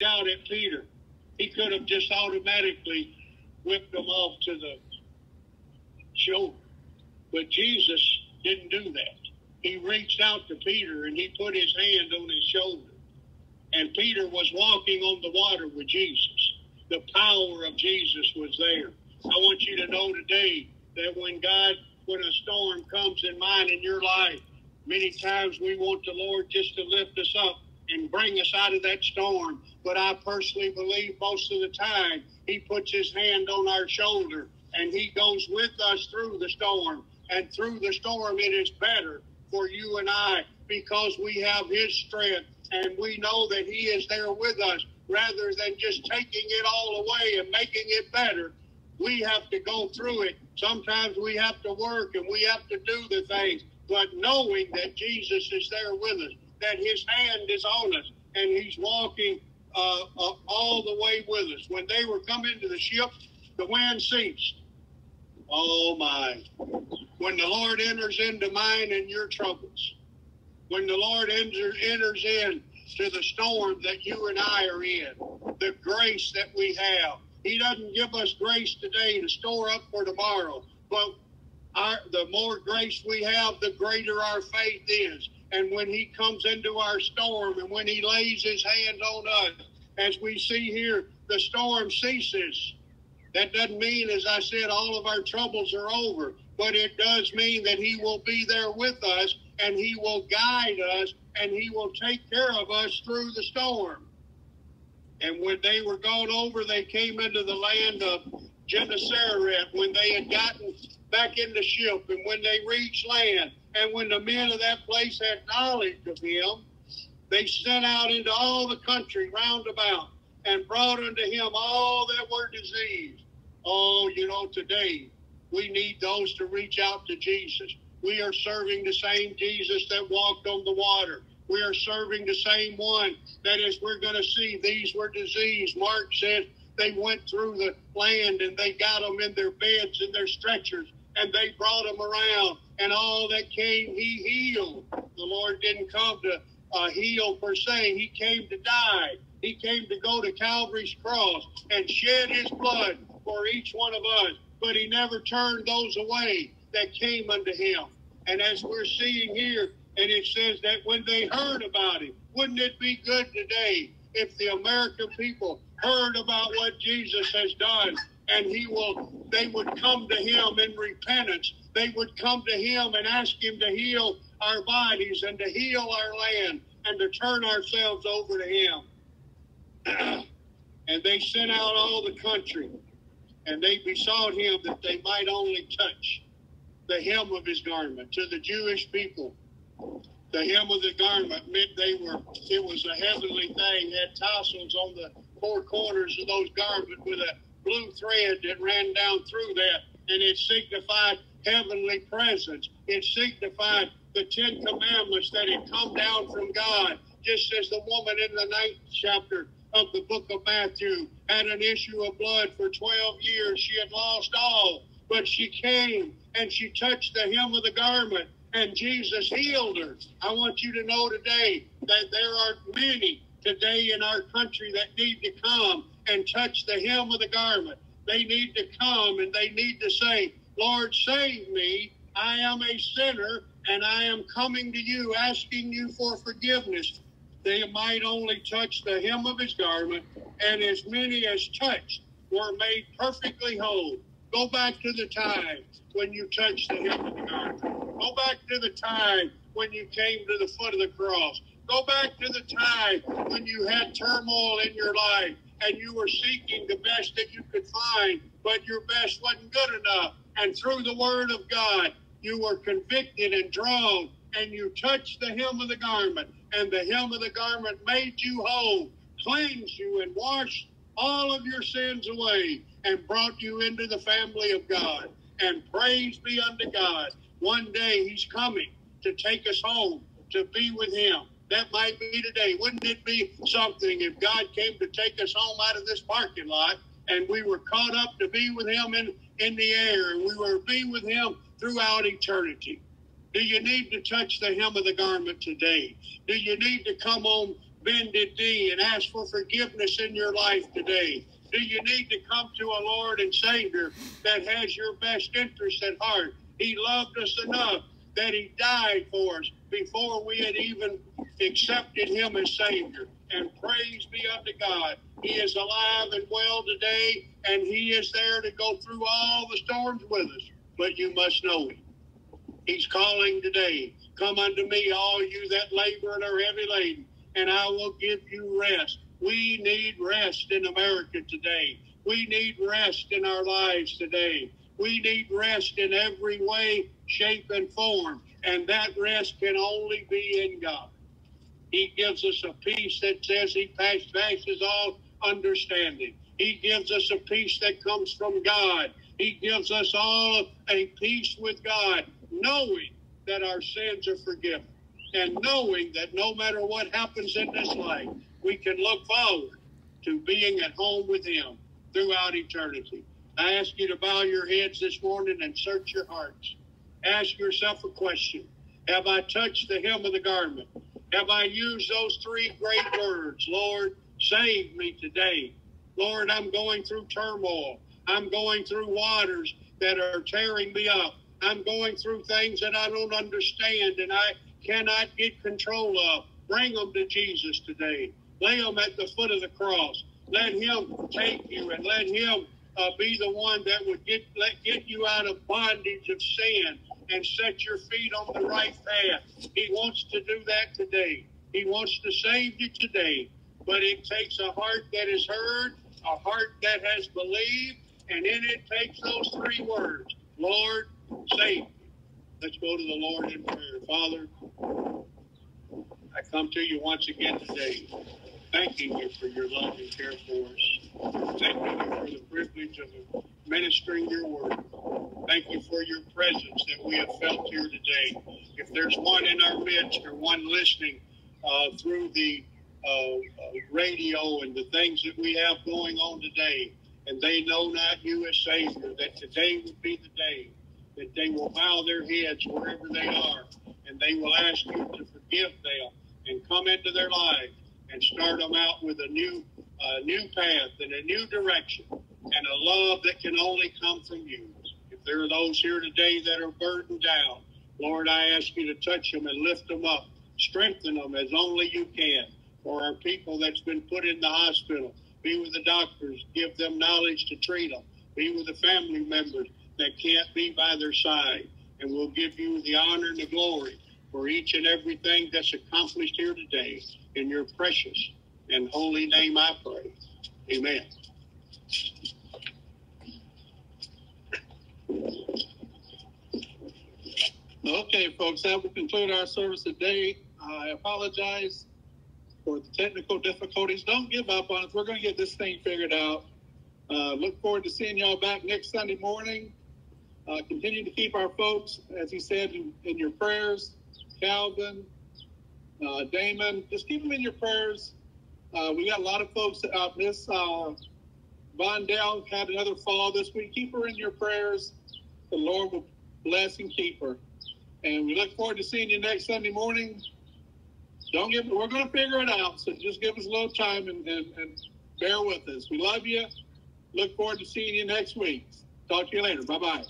out at Peter. He could have just automatically whipped him off to the shoulder. But Jesus didn't do that. He reached out to Peter and he put his hand on his shoulder. And Peter was walking on the water with Jesus. The power of Jesus was there. I want you to know today that when a storm comes in mine in your life, many times we want the Lord just to lift us up and bring us out of that storm. But I personally believe most of the time he puts his hand on our shoulder and he goes with us through the storm. And through the storm, it is better for you and I because we have his strength and we know that he is there with us rather than just taking it all away and making it better. We have to go through it. Sometimes we have to work and we have to do the things, but knowing that Jesus is there with us, that his hand is on us and he's walking all the way with us. When they were coming to the ship, the wind ceased. Oh my. When the Lord enters into mine and your troubles, when the Lord enters in to the storm that you and I are in, the grace that we have. He doesn't give us grace today to store up for tomorrow, but the more grace we have, the greater our faith is. And when he comes into our storm and when he lays his hand on us, as we see here, the storm ceases. That doesn't mean, as I said, all of our troubles are over, but it does mean that he will be there with us and he will guide us and he will take care of us through the storm. And when they were gone over, they came into the land of Gennesaret when they had gotten back in the ship and when they reached land. And when the men of that place had knowledge of him, they sent out into all the country round about and brought unto him all that were diseased. Oh, today we need those to reach out to Jesus. We are serving the same Jesus that walked on the water. We are serving the same one that as we're going to see, these were diseased. Mark says they went through the land and they got them in their beds and their stretchers and they brought them around and all that came, he healed. The Lord didn't come to heal per se. He came to die. He came to go to Calvary's cross and shed his blood for each one of us. But he never turned those away that came unto him. And as we're seeing here, and it says that when they heard about him, wouldn't it be good today if the American people heard about what Jesus has done and they would come to him in repentance. They would come to him and ask him to heal our bodies and to heal our land and to turn ourselves over to him. And they sent out all the country and they besought him that they might only touch the hem of his garment. To the Jewish people, the hem of the garment meant it was a heavenly thing. It had tassels on the four corners of those garments with a blue thread that ran down through that, and it signified heavenly presence. It signified the 10 Commandments that had come down from God, just as the woman in the 9th chapter of the book of Matthew had an issue of blood for 12 years. She had lost all, but she came and she touched the hem of the garment, and Jesus healed her. I want you to know today that there are many today in our country that need to come and touch the hem of the garment. They need to come and they need to say, Lord, save me. I am a sinner and I am coming to you, asking you for forgiveness. They might only touch the hem of his garment, and as many as touched were made perfectly whole. Go back to the time when you touched the hem of the garment. Go back to the time when you came to the foot of the cross. Go back to the time when you had turmoil in your life and you were seeking the best that you could find, but your best wasn't good enough. And through the word of God, you were convicted and drawn, and you touched the hem of the garment, and the hem of the garment made you whole, cleansed you, and washed all of your sins away, and brought you into the family of God. And praise be unto God. One day he's coming to take us home, to be with him. That might be today. Wouldn't it be something if God came to take us home out of this parking lot and we were caught up to be with him in the air, and we were to be with him throughout eternity? Do you need to touch the hem of the garment today? Do you need to come on bended knee and ask for forgiveness in your life today? Do you need to come to a Lord and Savior that has your best interest at heart? He loved us enough that he died for us before we had even accepted him as Savior. And praise be unto God. He is alive and well today, and he is there to go through all the storms with us. But you must know him. He's calling today. Come unto me, all you that labor and are heavy laden, and I will give you rest. We need rest in America today. We need rest in our lives today. We need rest in every way, shape, and form. And that rest can only be in God. He gives us a peace that says he passes all understanding. He gives us a peace that comes from God. He gives us all a peace with God, knowing that our sins are forgiven, and knowing that no matter what happens in this life, we can look forward to being at home with him throughout eternity. I ask you to bow your heads this morning and search your hearts. Ask yourself a question. Have I touched the hem of the garment? Have I used those three great words? Lord, save me today. Lord, I'm going through turmoil. I'm going through waters that are tearing me up. I'm going through things that I don't understand and I cannot get control of. Bring them to Jesus today. Lay them at the foot of the cross. Let him take you and let him be the one that would get you out of bondage of sin and set your feet on the right path. He wants to do that today. He wants to save you today. But it takes a heart that has heard, a heart that has believed, and in it takes those three words. Lord, save me. Let's go to the Lord in prayer. Father, I come to you once again today, thanking you for your love and care for us. Thanking you for the privilege of ministering your word. Thank you for your presence that we have felt here today. If there's one in our midst or one listening through the radio and the things that we have going on today, and they know not you as Savior, that today would be the day that they will bow their heads wherever they are, and they will ask you to forgive them and come into their life and start them out with a new path and a new direction and a love that can only come from you. If there are those here today that are burdened down, Lord, I ask you to touch them and lift them up, strengthen them as only you can. For our people that's been put in the hospital, be with the doctors, give them knowledge to treat them. Be with the family members that can't be by their side. And we'll give you the honor and the glory for each and everything that's accomplished here today. In your precious and holy name I pray. Amen. Okay, folks, that will conclude our service today. I apologize for the technical difficulties. Don't give up on us. We're going to get this thing figured out. Look forward to seeing y'all back next Sunday morning. Continue to keep our folks, as he said, in your prayers. Calvin, Damon, just keep them in your prayers. We got a lot of folks out. Miss Vondell had another fall this week. Keep her in your prayers. The Lord will bless and keep her. And we look forward to seeing you next Sunday morning. We're going to figure it out, so just give us a little time and bear with us. We love you. Look forward to seeing you next week. Talk to you later. Bye-bye.